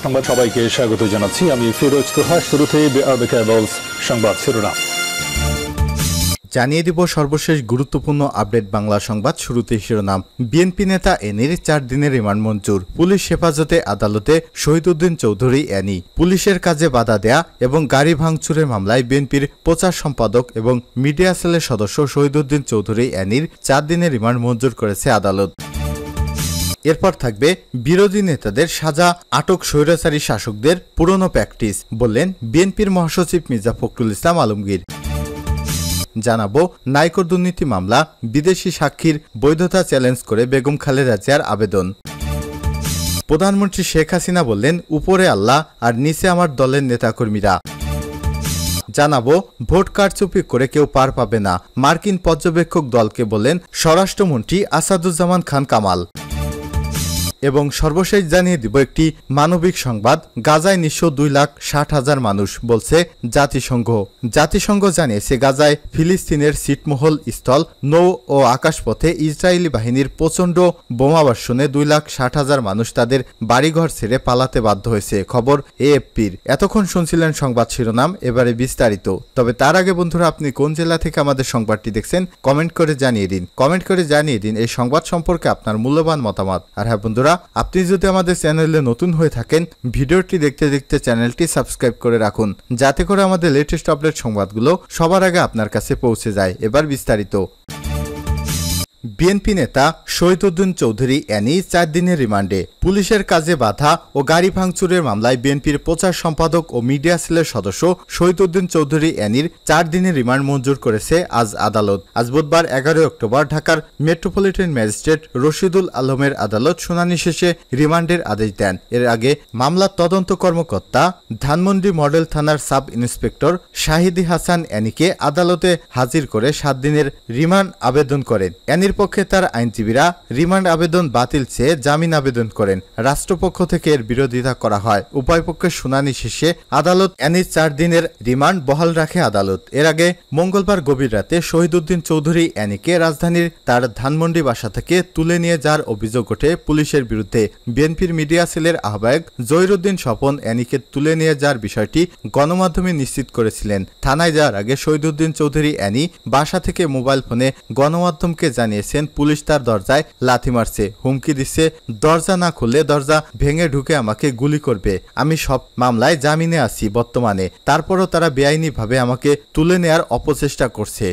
সংবাদ সবাইকে স্বাগত জানাচ্ছি। আমি ফিরোজ তোহা। শুরুতেই সংবাদ শিরোনাম জানিয়ে দিব সর্বশেষ গুরুত্বপূর্ণ আপডেট বাংলা সংবাদ। শুরুতেই শিরোনাম। বিএনপি নেতা এনির 4 দিনের রিমান্ড মঞ্জুর। পুলিশ হেফাজতে আদালতে শহীদউদ্দিন চৌধুরী এনি। পুলিশের কাজে বাধা দেয়া এবং গাড়ি ভাঙচুরের মামলায় বিএনপির প্রচার সম্পাদক এবং মিডিয়া সেলের সদস্য শহীদউদ্দিন চৌধুরী এনির 4 দিনের রিমান্ড মঞ্জুর করেছে আদালত। এরপর থাকবে বিরোধী নেতাদের সাজা, আটক স্বৈরাচারী শাসকদের পুরনো প্র্যাকটিস, বললেন বিএনপির মহাসচিব মির্জা ফখরুল ইসলাম আলমগীর। জানাবো নাইকো দুর্নীতি মামলা, বিদেশি সাক্ষীর বৈধতা চ্যালেঞ্জ করে বেগম খালেদা জিয়ার আবেদন। প্রধানমন্ত্রী শেখ হাসিনা বললেন, উপরে আল্লাহ আর নিচে আমার দলের নেতাকর্মীরা। জানাবো ভোট কারচুপি করে কেউ পার পাবে না, মার্কিন পর্যবেক্ষক দলকে বললেন স্বরাষ্ট্রমন্ত্রী আসাদুজ্জামান খান কামাল। এবং সর্বশেষ জানিয়ে দিব একটি মানবিক সংবাদ। গাজায় নিঃস্ব 2,60,000 মানুষ, বলছে জাতিসংঘ। জাতিসংঘ জানিয়েছে গাজায় ফিলিস্তিনের ছিটমহল স্থল, নৌ ও আকাশপথে ইসরায়েলি বাহিনীর প্রচণ্ড বোমাবর্ষণে 2,60,000 মানুষ তাদের বাড়িঘর ছেড়ে পালাতে বাধ্য হয়েছে। খবর এএফপির। এতক্ষণ শুনছিলেন সংবাদ শিরোনাম, এবারে বিস্তারিত। তবে তার আগে বন্ধুরা, আপনি কোন জেলা থেকে আমাদের সংবাদটি দেখছেন কমেন্ট করে জানিয়ে দিন। কমেন্ট করে জানিয়ে দিন এই সংবাদ সম্পর্কে আপনার মূল্যবান মতামত। আর হ্যাঁ বন্ধুরা, আপনি যদি আমাদের চ্যানেলে নতুন হয়ে থাকেন, ভিডিওটি দেখতে দেখতে চ্যানেলটি সাবস্ক্রাইব করে রাখুন, যাতে করে আমাদের লেটেস্ট আপডেট সংবাদগুলো সবার আগে আপনার কাছে পৌঁছে যায়। এবার বিস্তারিত। বিএনপি নেতা শহীদউদ্দিন চৌধুরী এনি 4 দিনের রিমান্ডে। পুলিশের কাজে বাধা ও গাড়ি ভাঙচুরের মামলায় বিএনপির প্রচার সম্পাদক ও মিডিয়া সেলের সদস্য শহীদউদ্দিন চৌধুরী এনির 4 দিনের রিমান্ড মঞ্জুর করেছে আজ আদালত। আজ বুধবার 11 অক্টোবর ঢাকার মেট্রোপলিটন ম্যাজিস্ট্রেট রশিদুল আলমের আদালত শুনানি শেষে রিমান্ডের আদেশ দেন। এর আগে মামলার তদন্ত কর্মকর্তা ধানমন্ডি মডেল থানার সাব ইন্সপেক্টর শাহিদি হাসান এনিকে আদালতে হাজির করে 7 দিনের রিমান্ড আবেদন করেন। এনির পক্ষে তার আইনজীবীরা রিমান্ড আবেদন বাতিল চেয়ে জামিন আবেদন করেন। রাষ্ট্রপক্ষ থেকে এর বিরোধিতা করা হয়। উভয় পক্ষের শুনানি শেষে আদালত এনির 4 দিনের রিমান্ড বহাল রাখে আদালত। এর আগে মঙ্গলবার গভীর রাতে শহীদউদ্দিন চৌধুরী এনিকে রাজধানীর তার ধানমন্ডি বাসা থেকে তুলে নিয়ে যাওয়ার অভিযোগ ওঠে পুলিশের বিরুদ্ধে। বিএনপির মিডিয়া সেলের আহ্বায়ক জহিরুদ্দিন স্বপন এনিকে তুলে নিয়ে যাওয়ার বিষয়টি গণমাধ্যমে নিশ্চিত করেছিলেন। থানায় যাওয়ার আগে শহীদউদ্দিন চৌধুরী এনি বাসা থেকে মোবাইল ফোনে গণমাধ্যমকে জানিয়েছেন পুলিশ তার দরজায় লাথি মারছে, হুমকি দিচ্ছে, দরজা না খুললে দরজা ভেঙে ঢুকে আমাকে গুলি করবে। আমি সব মামলায় জামিনে আছি বর্তমানে, তারপরও তারা বেআইনিভাবে আমাকে তুলে নেয়ার অপচেষ্টা করছে।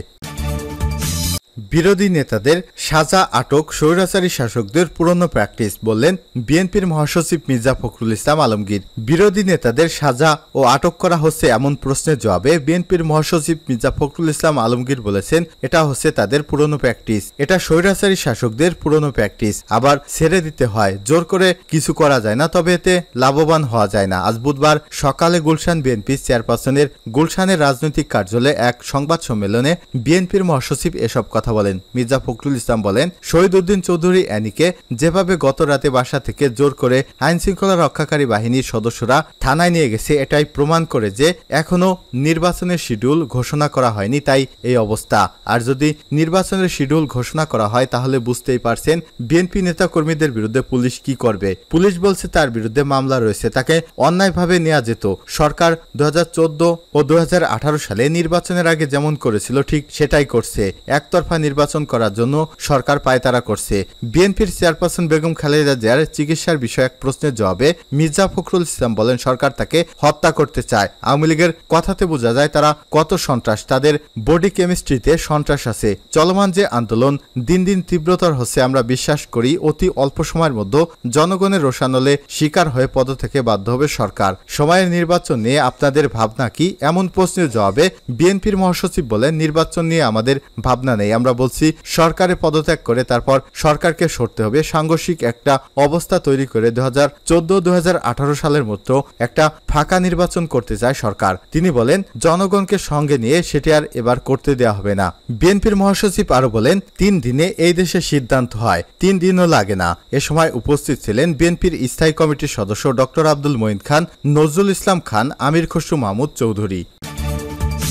বিরোধী নেতাদের সাজা, আটক স্বৈরাচারী শাসকদের পুরনো প্র্যাকটিস, বললেন বিএনপির মহাসচিব মির্জা ফখরুল ইসলাম আলমগীর। বিরোধী নেতাদের সাজা ও আটক করা হচ্ছে এমন প্রশ্নের জবাবে বিএনপির মহাসচিব মির্জা ফখরুল ইসলাম আলমগীর বলেছেন, এটা হচ্ছে তাদের পুরনো প্র্যাকটিস। এটা স্বৈরাচারী শাসকদের পুরনো প্র্যাকটিস। আবার ছেড়ে দিতে হয়, জোর করে কিছু করা যায় না, তবে এতে লাভবান হওয়া যায় না। আজ বুধবার সকালে গুলশান বিএনপি চেয়ারপারসনের গুলশানের রাজনৈতিক কার্যালয়ে এক সংবাদ সম্মেলনে বিএনপির মহাসচিব এসব কথা বলেন। মির্জা ফখরুল ইসলাম বলেন, শহীদউদ্দিন চৌধুরী এনিকে যেভাবে গত রাতে বাসা থেকে জোর করে আইন শৃঙ্খলা রক্ষাকারী বাহিনীর সদস্যরা থানায় নিয়ে গেছে, এটাই প্রমাণ করে যে এখনো নির্বাচনের শিডিউল ঘোষণা করা হয়নি, তাই এই অবস্থা। আর যদি নির্বাচনের শিডিউল ঘোষণা করা হয় তাহলে বুঝতেই পারছেন বিএনপি নেতা কর্মীদের বিরুদ্ধে পুলিশ কি করবে। পুলিশ বলছে তার বিরুদ্ধে মামলা রয়েছে, তাকে অন্যায়ভাবে নেওয়া যেত। সরকার 2014 ও 2018 সালে নির্বাচনের আগে যেমন করেছিল ঠিক সেটাই করছে। একতরফা নির্বাচন করার জন্য সরকার পায়তারা করছে। বিএনপির চেয়ারপারসন বেগম খালেদা জিয়ার চিকিৎসার বিষয়ে এক প্রশ্নের জবাবে মির্জা ফখরুল ইসলাম বলেন, সরকার তাকে হত্যা করতে চায়। আওয়ামী লীগের কথাতে বোঝা যায় তারা কত সন্ত্রাস, তাদের বডি কেমিস্ট্রিতে সন্ত্রাস আছে। চলমান যে আন্দোলন দিন দিন তীব্রতর হচ্ছে, আমরা বিশ্বাস করি অতি অল্প সময়ের মধ্যে জনগণের রোষানলে শিকার হয়ে পদত্যাগে বাধ্য হবে সরকার। সময়ের নির্বাচন নিয়ে আপনাদের ভাবনা কি? এমন প্রশ্নের জবাবে বিএনপির মহাসচিব বলেন, নির্বাচন নিয়ে আমাদের ভাবনা নেই। আমরা বলছি সরকারে পদত্যাগ করে তারপর সরকারকে সরতে হবে। সাংঘর্ষিক একটা অবস্থা তৈরি করে 2014-2018 সালের মতো একটা ফাঁকা নির্বাচন করতে চায় সরকার। তিনি বলেন, জনগণকে সঙ্গে নিয়ে সেটি আর এবার করতে দেওয়া হবে না। বিএনপির মহাসচিব আরো বলেন, 3 দিনে এই দেশে সিদ্ধান্ত হয়, 3 দিনও লাগে না। এ সময় উপস্থিত ছিলেন বিএনপির স্থায়ী কমিটির সদস্য ডক্টর আব্দুল মঈন খান, নজরুল ইসলাম খান, আমির খসরু মাহমুদ চৌধুরী।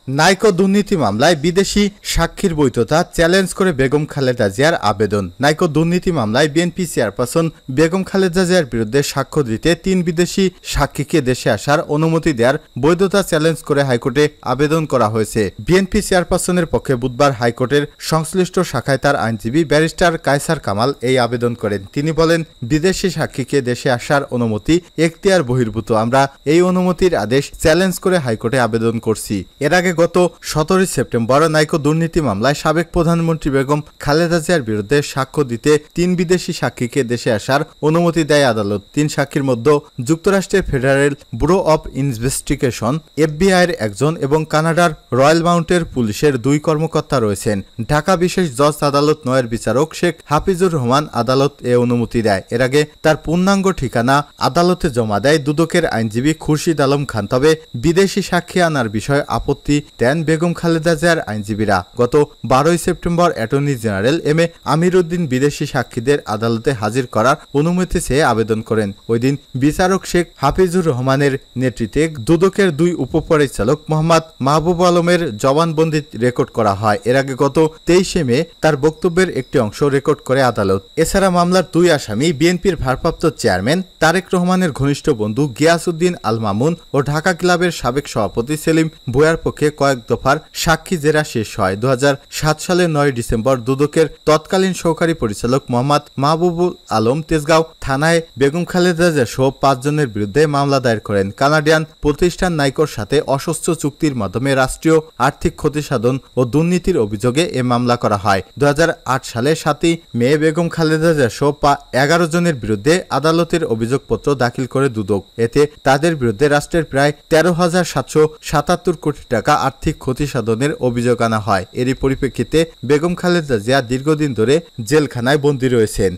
নাইকো দুর্নীতি মামলায় বিদেশি সাক্ষীর বৈধতা চ্যালেঞ্জ করে বেগম খালেদা জিয়ার আবেদন। নাইকো দুর্নীতি মামলায় বিএনপি চেয়ারপারসন বেগম খালেদা জিয়ার বিরুদ্ধে সাক্ষ্য দিতে 3 বিদেশি সাক্ষীকে দেশে আসার অনুমতি দেওয়ার বৈধতা চ্যালেঞ্জ করে হাইকোর্টে আবেদন করা হয়েছে। বিএনপি চেয়ারপারসনের পক্ষে বুধবার হাইকোর্টের সংশ্লিষ্ট শাখায় তার আইনজীবী ব্যারিস্টার কায়সার কামাল এই আবেদন করেন। তিনি বলেন, বিদেশি সাক্ষীকে দেশে আসার অনুমতি এখতিয়ার বহির্ভূত। আমরা এই অনুমতির আদেশ চ্যালেঞ্জ করে হাইকোর্টে আবেদন করছি। এর আগে গত 17 সেপ্টেম্বর নাইকো দুর্নীতি মামলায় সাবেক প্রধানমন্ত্রী বেগম খালেদা জিয়ার বিরুদ্ধে সাক্ষ্য দিতে 3 বিদেশি সাক্ষীকে দেশে আসার অনুমতি দেয় আদালত। 3 সাক্ষীর মধ্যে যুক্তরাষ্ট্রের federal bureau of investigation FBI এর একজন এবং কানাডার রয়্যাল মাউন্টের পুলিশের 2 কর্মকর্তা রয়েছেন। ঢাকা বিশেষ জজ আদালত 9-এর বিচারক শেখ হাফিজুর রহমান আদালত এ অনুমতি দেয়। এর আগে তার পূর্ণাঙ্গ ঠিকানা আদালতে জমা দেয় দুদকের আইনজীবী খুরশিদ আলম খান। তবে বিদেশি সাক্ষী আনার বিষয়ে আপত্তি দেন বেগম খালেদা জিয়ার আইনজীবীরা। গত 12 September attorney general M A. Amir Uddin বিদেশি সাক্ষীদের আদালতে হাজির করার অনুমতি চেয়ে আবেদন করেন। ওই দিন বিচারক শেখ হাফিজুর রহমানের নেতৃত্বে দুদকের 2 উপপরিচালক মোহাম্মদ মাহবুব আলমের জবানবন্দি রেকর্ড করা হয়। এর আগে গত 23 মে তার বক্তব্যের একটি অংশ রেকর্ড করে আদালত। এছাড়া মামলার 2 আসামি বিএনপির ভারপ্রাপ্ত চেয়ারম্যান তারেক রহমানের ঘনিষ্ঠ বন্ধু গিয়াসউদ্দিন আল মামুন ও ঢাকা ক্লাবের সাবেক সভাপতি সেলিম ভূঁইয়ার পক্ষে কয়েক দফার সাক্ষী জেরা শেষ হয়। 2007 সালের 9 ডিসেম্বর দুদকের তৎকালীন সহকারী পরিচালক মোহাম্মদ মাহবুবুল আলম তেজগাঁও থানায় বেগম খালেদা জিয়া সহ 5 জনের বিরুদ্ধে মামলা দায়ের করেন। কানাডিয়ান প্রতিষ্ঠান নাইকোর সাথে অস্বচ্ছ চুক্তির মাধ্যমে রাষ্ট্রীয় আর্থিক ক্ষতিসাধন ও দুর্নীতির অভিযোগে এ মামলা করা হয়। 2008 সালে 7 মে বেগম খালেদা জিয়া সহ 11 জনের বিরুদ্ধে আদালতের অভিযোগপত্র দাখিল করে দুদক। এতে তাদের বিরুদ্ধে রাষ্ট্রের প্রায় 13,777 কোটি টাকা আর্থিক ক্ষতিসাধনের অভিযোগ আনা হয়। এরই পরিপ্রেক্ষিতে বেগম খালেদা জিয়া দীর্ঘদিন ধরে জেলখানায় বন্দী রয়েছেন।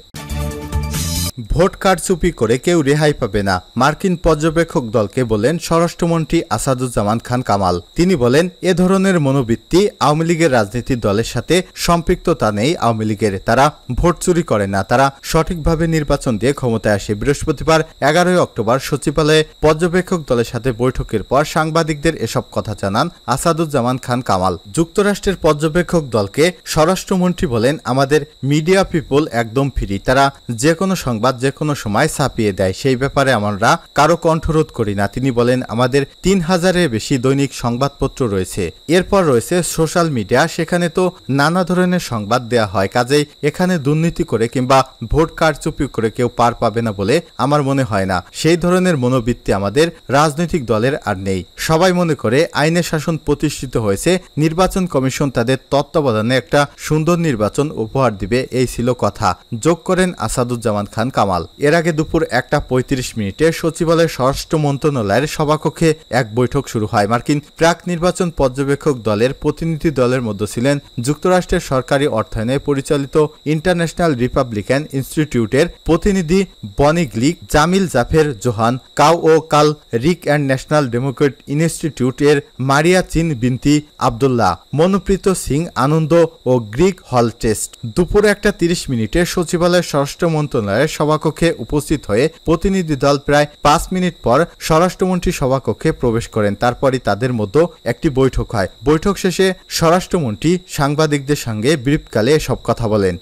ভোট কারচুপি করে কেউ রেহাই পাবে না, মার্কিন পর্যবেক্ষক দলকে বলেন স্বরাষ্ট্রমন্ত্রী আসাদুজ্জামান খান কামাল। তিনি বলেন, এ ধরনের মনোবৃত্তি আওয়ামী লীগের রাজনীতির দলের সাথে সম্পৃক্ততা নেই আওয়ামী লীগের। তারা ভোট চুরি করে না, তারা সঠিকভাবে নির্বাচন দিয়ে ক্ষমতায় আসে। বৃহস্পতিবার 11 অক্টোবর সচিবালয়ে পর্যবেক্ষক দলের সাথে বৈঠকের পর সাংবাদিকদের এসব কথা জানান আসাদুজ্জামান খান কামাল। যুক্তরাষ্ট্রের পর্যবেক্ষক দলকে স্বরাষ্ট্রমন্ত্রী বলেন, আমাদের মিডিয়া পিপল একদম ফ্রি, তারা যে কোনো সংবাদ যে কোনো সময় ছাপিয়ে দেয়, সেই ব্যাপারে আমরা কারো কণ্ঠরোধ করি না। তিনি বলেন, আমাদের 3000-এর বেশি দৈনিক সংবাদপত্র রয়েছে। এরপর রয়েছে সোশ্যাল মিডিয়া, সেখানে তো নানা ধরনের সংবাদ দেয়া হয়। কাজেই এখানে দুর্নীতি করে কিংবা ভোট কারচুপি করে কেউ পার পাবে না বলে আমার মনে হয় না। সেই ধরনের মনোবৃত্তি আমাদের রাজনৈতিক দলের আর নেই। সবাই মনে করে আইনের শাসন প্রতিষ্ঠিত হয়েছে, নির্বাচন কমিশন তাদের তত্ত্বাবধানে একটা সুন্দর নির্বাচন উপহার দিবে, এই ছিল কথা, যোগ করেন আসাদুজ্জামান খান কামাল। এর আগে দুপুর 1:35 সচিবালয়ের স্বরাষ্ট্র মন্ত্রণালয়ের সভাকক্ষে এক বৈঠক শুরু হয়। মার্কিন প্রাক নির্বাচন পর্যবেক্ষক দলের প্রতিনিধি দলের মধ্যে ছিলেন যুক্তরাষ্ট্রের সরকারি অর্থায়নে পরিচালিত ইন্টারন্যাশনাল রিপাবলিকান ইনস্টিটিউটের প্রতিনিধি Bonnie Glick, Jamil Jaffer Johan কাউ ও কাল রিক অ্যান্ড ন্যাশনাল ডেমোক্রেট ইনস্টিটিউট এর Maria Chin Binti Abdullah, Manpreet Singh Anand ও গ্রিক হলটেস্ট। দুপুর 1:30 সচিবালয়ের স্বরাষ্ট্র মন্ত্রণালয়ের সভাকক্ষে উপস্থিত হয়ে প্রতিনিধি দল প্রায় 5 মিনিট পর স্বরাষ্ট্রমন্ত্রী সভাকক্ষে প্রবেশ করেন। তারপরই তাদের মধ্যে একটি বৈঠক হয়। বৈঠক শেষে স্বরাষ্ট্রমন্ত্রী সাংবাদিকদের সঙ্গে ব্রিফকালে এসব কথা বলেন।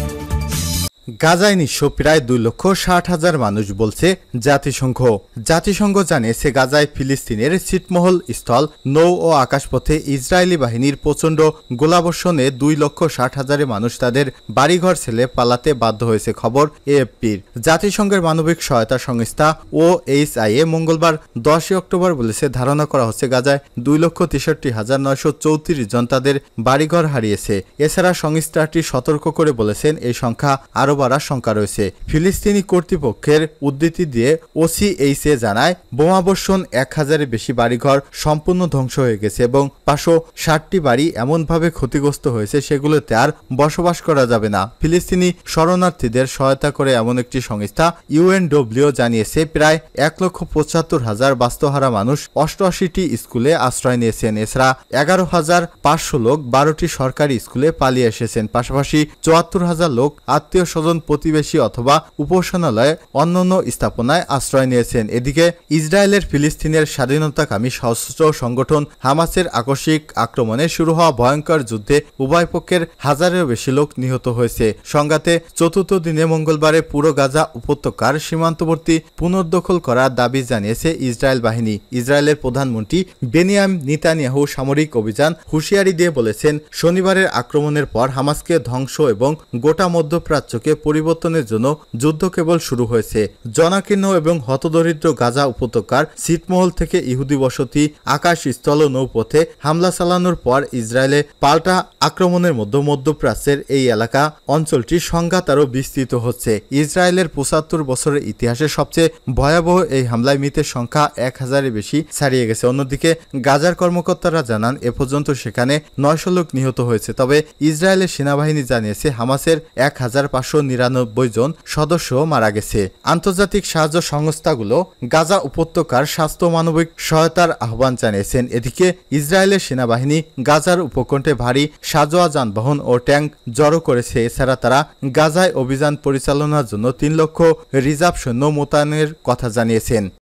গাজায় নিঃস্ব প্রায় 2,60,000 মানুষ বলছে জাতিসংঘ। জাতিসংঘ জানিয়েছে, গাজায় ফিলিস্তিনের ছিটমহল স্থল, নৌ ও আকাশপথে ইসরায়েলি বাহিনীর প্রচণ্ড গোলাবর্ষণে 2,60,000 মানুষ তাদের বাড়িঘর ছেড়ে পালাতে বাধ্য হয়েছে। খবর AFPর। জাতিসংঘের মানবিক সহায়তা সংস্থা OHIA মঙ্গলবার 10 অক্টোবর বলেছে, ধারণা করা হচ্ছে গাজায় 2,63,934 জন তাদের বাড়িঘর হারিয়েছে। এছাড়া সংস্থাটি সতর্ক করে বলেছেন, এই সংখ্যা আরো বাড়ার শঙ্কা রয়েছে। ফিলিস্তিনি কর্তৃপক্ষের উদ্ধৃতি দিয়ে OCHA জানায়, বোমাবর্ষণ 1000-এর বেশি বাড়িঘর সম্পূর্ণ ধ্বংস হয়ে গেছে এবং 560টি বাড়ি এমনভাবে ক্ষতিগ্রস্ত হয়েছে সেগুলোতে আর বসবাস করা যাবে না। ফিলিস্তিনি শরণার্থীদের সহায়তা করে এমন একটি সংস্থা UNWTO জানিয়েছে, প্রায় 1,75,000 বাস্তুহারা মানুষ 88টি স্কুলে আশ্রয় নিয়েছেন। এছাড়া 11,500 লোক 12টি সরকারি স্কুলে পালিয়ে এসেছেন। পাশাপাশি 74,000 লোক আত্মীয় স্বজন প্রতিবেশী অথবা উপাসনালয়ে অন্যান্য স্থাপনায় আশ্রয় নিয়েছেন। এদিকে ইসরায়েলের ফিলিস্তিনের স্বাধীনতাকামী সশস্ত্র সংগঠন হামাসের আকস্মিক আক্রমণে শুরু হওয়া ভয়ঙ্কর যুদ্ধে উভয় পক্ষের হাজারেরও বেশি লোক নিহত হয়েছে। সংঘাতে চতুর্থ দিনে মঙ্গলবারে পুরো গাজা উপত্যকার সীমান্তবর্তী পুনর্দখল করার দাবি জানিয়েছে ইসরায়েল বাহিনী। ইসরায়েলের প্রধানমন্ত্রী বেনিয়ামিন নেতানিয়াহু সামরিক অভিযান হুঁশিয়ারি দিয়ে বলেছেন, শনিবারের আক্রমণের পর হামাসকে ধ্বংস এবং গোটা মধ্যপ্রাচ্যকে পরিবর্তনের জন্য যুদ্ধ কেবল শুরু হয়েছে। জনাকীর্ণ এবং হতদরিদ্র গাজা উপত্যকার ছিটমহল থেকে ইহুদি বসতি, আকাশ, স্থল ও নৌপথে হামলা চালানোর পর ইসরায়েলে পাল্টা আক্রমণের মধ্যে মধ্যপ্রাচ্যের এই এলাকা অঞ্চলটির সংঘাত আরও বিস্তৃত হচ্ছে। ইসরায়েলের ৭৫ বছরের ইতিহাসে সবচেয়ে ভয়াবহ এই হামলায় মৃতের সংখ্যা ১,০০০-এর বেশি ছাড়িয়ে গেছে। অন্যদিকে গাজার কর্মকর্তারা জানান, এ পর্যন্ত সেখানে ৯০০ লোক নিহত হয়েছে। তবে ইসরায়েলের সেনাবাহিনী জানিয়েছে হামাসের ১,৫৯৯ জন সদস্য মারা গেছে। আন্তর্জাতিক সাহায্য সংস্থাগুলো গাজা উপত্যকার স্বাস্থ্য মানবিক সহায়তার আহ্বান জানিয়েছেন। এদিকে ইসরায়েলের সেনাবাহিনী গাজার উপকণ্ঠে ভারী সাজোয়া যানবাহন ও ট্যাঙ্ক জড়ো করেছে। এছাড়া তারা গাজায় অভিযান পরিচালনার জন্য ৩ লক্ষ রিজার্ভ সৈন্য মোতায়েনের কথা জানিয়েছেন।